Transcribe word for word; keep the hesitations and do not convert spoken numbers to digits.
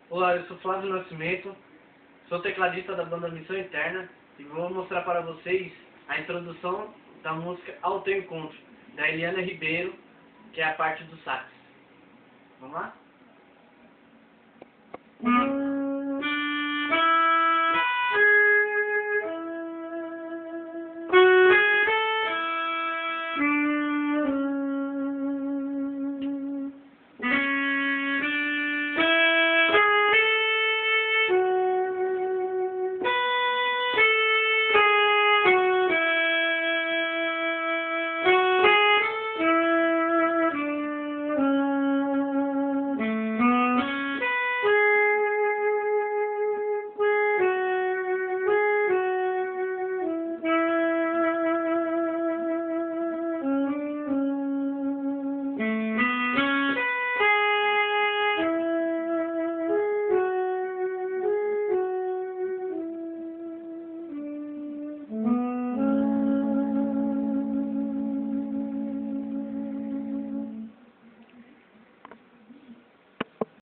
Olá, eu sou Flávio Nascimento, sou tecladista da banda Missão Eterna e vou mostrar para vocês a introdução da música Ao Teu Encontro, da Eliana Ribeiro, que é a parte do sax. Vamos lá?